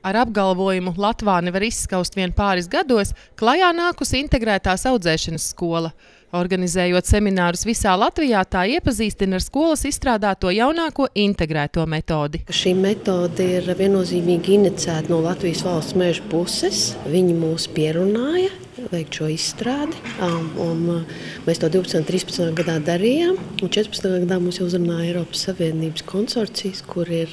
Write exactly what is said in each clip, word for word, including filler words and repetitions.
Ar apgalvojumu Latvāni var izskaust vien pāris gados, klajā nākusi integrētās audzēšanas skola. Organizējot seminārus visā Latvijā, tā iepazīstina ar skolas izstrādāto jaunāko integrēto metodi. Šī metode ir viennozīmīgi iniciēta no Latvijas valsts meža puses. Viņi mūs pierunāja veikt šo izstrādi, un, un mēs to divpadsmitajā un trīspadsmitajā gadā darījām. Un četrpadsmitajā gadā mums jau uzrunāja Eiropas Savienības konsorcijas, kur ir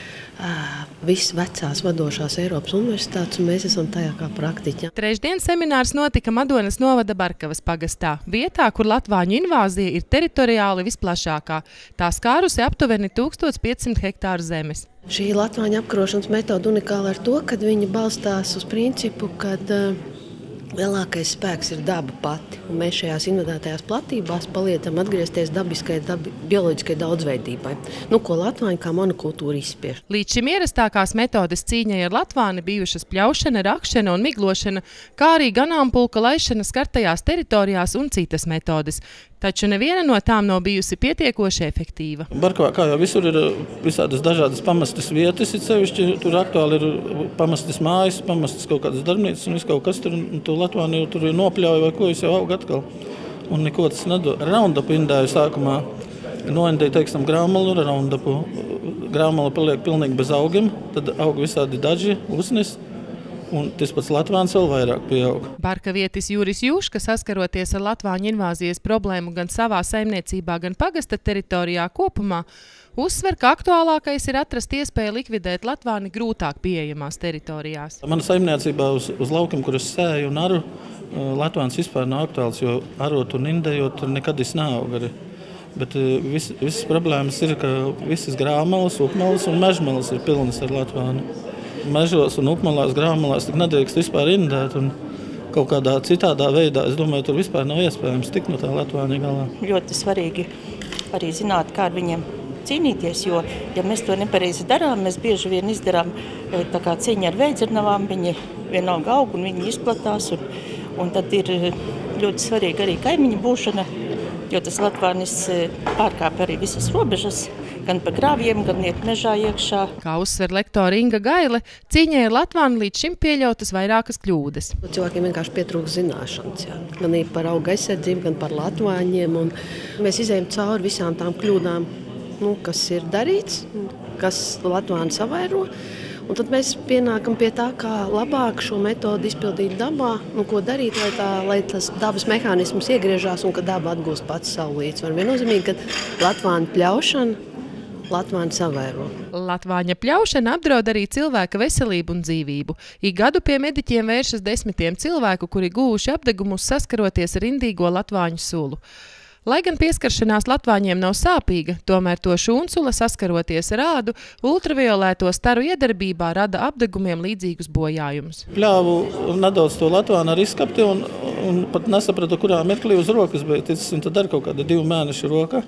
uh, visas vecās vadošās Eiropas universitātes, un mēs esam tajā kā praktiķi. Trešdien seminārs notika Madonas novada Barkavas pagastā, vietā, kur latvāņu invāzija ir teritoriāli visplašākā. Tā skārusi aptuveni tūkstoš piecsimt hektāru zemes. Šī latvāņu apkarošanas metode unikāla ar to, ka viņa balstās uz principu, kad uh, lielākais spēks ir daba pati, un mēs šajās invadētajās platībās paliekam atgriezties dabiskai, dabi, bioloģiskai daudzveidībai, nu, ko latvāņi kā monokultūra izspiež. Līdz šim ierastākās metodes cīņai ar latvāni bijušas pļaušana, rakšana un miglošana, kā arī ganāmpulka laišana skartajās teritorijās un citas metodes. Taču neviena no tām nav bijusi pietiekoši efektīva. Barkavā, kā jau visur, ir visādas dažādas pamestas vietas, ir sevišķi, tur aktuāli ir pamestas mājas, pamestas kaut kādas darbnīcas un viss kaut kas tur, un to latvāni jau tur nopļauja vai ko, es jau aug atkal. Un neko tas nedod. Raundapu indēju sākumā noindēja, teiksim, grāmalu, raundapu. Grāmala paliek pilnīgi bez augiem, tad aug visādi daži, usnis. Un tas pats latvāns vēl vairāk pieaug. Barkavietis Juris Juška, saskaroties ar latvāņu invāzijas problēmu gan savā saimniecībā, gan pagasta teritorijā kopumā, uzsver, ka aktuālākais ir atrast iespēju likvidēt latvāni grūtāk pieejamās teritorijās. Mana saimniecībā uz, uz laukiem, kur es sēju un aru, latvāns vispār nav aktuāls, jo arot un indējot tur nekad es neaug arī. Bet vis, visas problēmas ir, ka visas grāmalas, upmalas un mežmalas ir pilnas ar latvānu. Mežos un upmalās, grāmalās tik nedrīkst vispār indēt, un kaut kādā citādā veidā, es domāju, tur vispār nav iespējams tikt no tā latvāņa galā. Ļoti svarīgi arī zināt, kā ar viņiem cīnīties, jo, ja mēs to nepareizi darām, mēs bieži vien izdarām tā kā cīņa ar veidzirnavām, viņi vienalga aug un viņi izplatās, un, un tad ir ļoti svarīgi arī kaimiņu būšana, jo tas latvānis pārkāp arī visas robežas, gan pa grāvjiem, gan iet mežā iekšā. Kā uzsver lektora Inga Gaile, cīņai ar latvāni līdz šim pieļautas vairākas kļūdas. Cilvēkiem vienkārši pietrūkst zināšanas, jā. Gan ir par auga aizsardzību, gan par latvāņiem. Un mēs izējam cauri visām tām kļūdām, nu, kas ir darīts, kas latvāni savairo. Un tad mēs pienākam pie tā, kā labāk šo metodu izpildīt dabā, un ko darīt, lai, tā, lai tas dabas mehānisms iegriežās un ka daba atgūst pats savu līdzsvaru. Viennozīmīgi, ka latvāņu pļaušana Latvāņi savairo. Latvāņa pļaušana apdraud arī cilvēka veselību un dzīvību. Ik gadu pie mediķiem vēršas desmitiem cilvēku, kuri guvuši apdegumus saskaroties ar indīgo latvāņu sulu. Lai gan pieskaršanās latvāņiem nav sāpīga, tomēr to šūnsula saskaroties ar ādu, ultraviolēto staru iedarbībā rada apdegumiem līdzīgus bojājumus. Pļāvu nedaudz to latvānu ar izskapti un, un pat nesapratu, kurā mirklī uz rokas bija ticis, un tad ar kaut kāda divu mēnešu roka.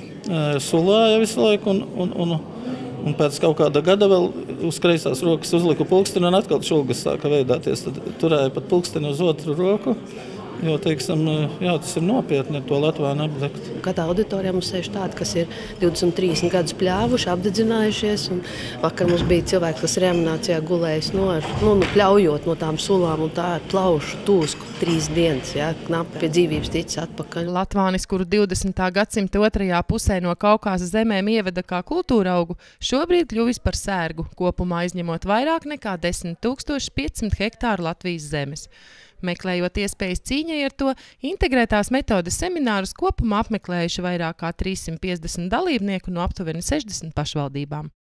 Sulāja visu laiku, un, un, un, un pēc kaut kāda gada vēl uz kreisās rokas uzliku pulksteni, un atkal šulgas sāka veidāties. Tad turēja pat pulksteni uz otru roku, jo, teiksim, jā, tas ir nopietni to latvānu apdegt. Kādā auditorijā mums sēž tādi, kas ir divdesmit trīsdesmit gadus pļāvuši, apdedzinājušies, un vakar mums bija cilvēki, kas reanimācijā gulējis no, nu, nu, pļaujot no tām sulām, un tā plaušu tūsku trīs dienas, jā, knapi pie dzīvības ticis atpakaļ. Latvānis, kuru divdesmitā gadsimta otrajā pusē no Kaukāza zemēm ieveda kā kultūra augu, šobrīd kļuvis par sērgu, kopumā izņemot vairāk nekā desmit tūkstoši piecsimt hektāru Latvijas zemes. Meklējot iespējas cīņai ar to, integrētās metodes seminārus kopumā apmeklējuši vairāk kā trīssimt piecdesmit dalībnieku no aptuveni sešdesmit pašvaldībām.